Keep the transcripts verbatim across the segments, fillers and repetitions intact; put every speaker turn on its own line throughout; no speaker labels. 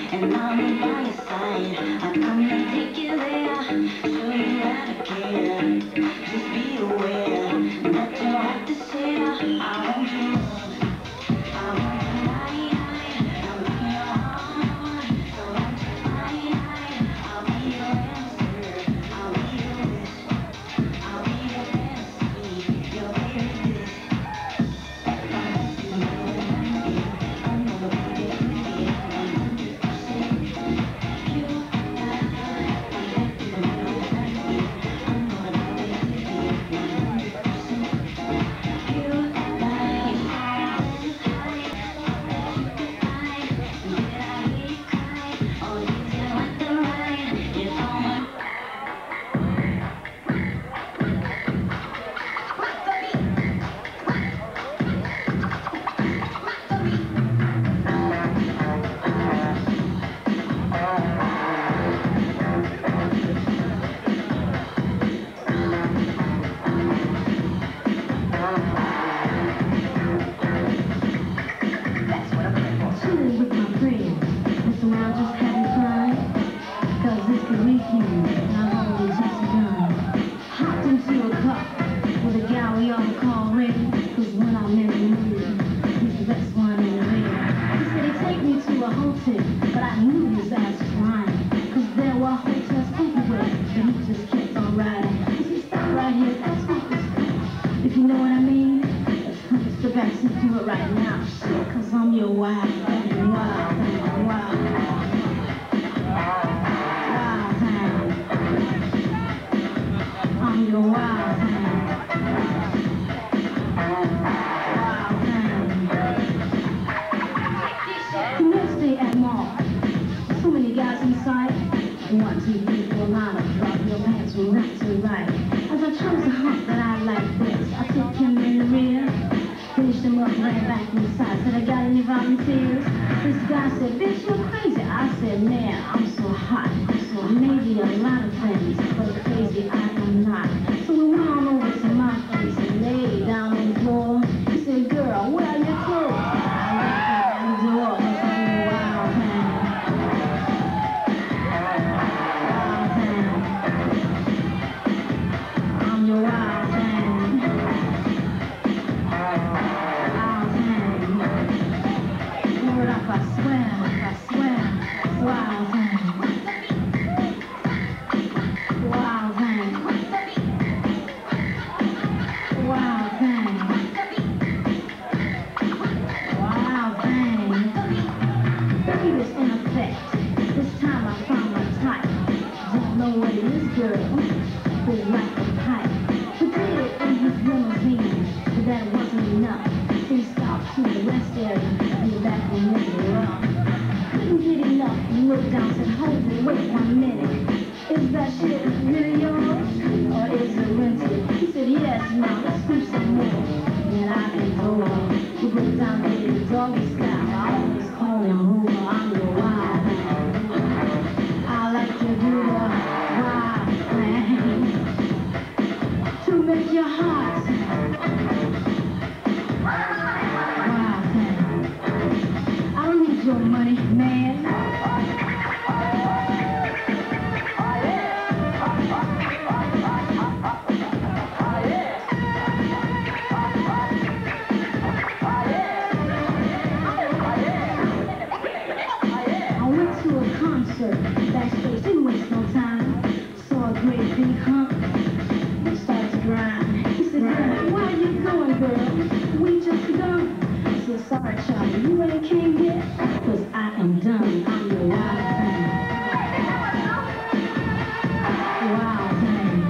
and I'll be by your side. I'll come and take you there, show you that I care. Just be aware that you have to share. I want you more. I want you right, I'll be your heart. So won't you fight, I'll be your answer. I'll be your wish, I'll be your fantasy, your favorite dish. If I miss you, I'm gonna be there with you one hundred percent. You and I, I'm connected, I'm gonna be there with you one hundred percent. You and I, you could hide, and did I hear you cry? All these are like the ride, it's all my. Chilling with my friends, and so I'll just having fun. Cause it's the weekend, and I've only just begun. Hopped into a car with a gal we all call Renee. Cause when I'm in the mood, he's the best one in the bed. He said he'd take me to a hotel, but I knew his ass was lying. Cause there were hotels everywhere, but he just kept on riding. He said, stop right here, that's what this is. If you know what I mean, let's come to the backseat, do it right now. Shit, cause I'm your wife, wild, wild, wild. Wild thing. I'm your wild thing. Wild thing. The next day at mall, so many guys inside. One, two, three, four, line up, drop your pants from left to right. As I chose a hump that I like best, I took him in the rear, finished him up, ran back inside. Said, I got any volunteers? This guy said, bitch, you're crazy. I said, man, I'm so hot. So maybe a lot of things, but crazy I am not. So we went on over to my place and laid down on the floor. He said, girl, where are your clothes? I looked out the door and said, wild thing. Wild thing. I'm your wild thing. Wild thing. Word up, I swear, I swear. Wild thing. Wild thing. Wild thing. Wild thing. He was in effect. This time I found my type. Don't know what it is, girl. But like a pipe. We did it in his limousine, but that wasn't enough. So we stopped to the rest area in the back room of the room. Couldn't get enough. He looked down and said, hold it, wait one minute. Is that shit really yours? Or is it rented? He said, yes, now let's do some more. Then I can go on. We broke down there the doggy style. I always call him Hoover. I'm your wild thing. I like to do the wild thing to make your heart wild thing. I don't need your money, man. Backstage, didn't waste no time. Saw a great big hump. We started to grind. He said, hey, where are you going, girl? We just done. I said, sorry, Charlie, you ain't came yet? Cause I am done. I'm your wild thing. Wild thing.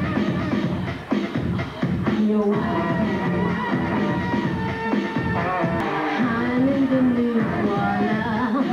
I'm your wild thing. I'm in the mood for love.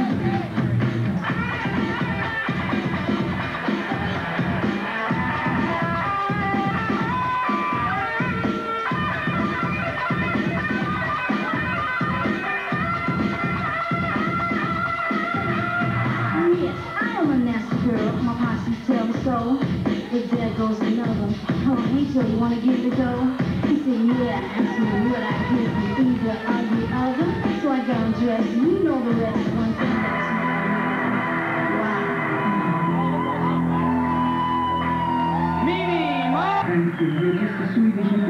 So, but there goes another. Oh, hey Joe, you wanna give it a go? He said, yeah, and so what I get from either or the other. So I got dressed, you know the rest, one thing that's
You're just a Swedish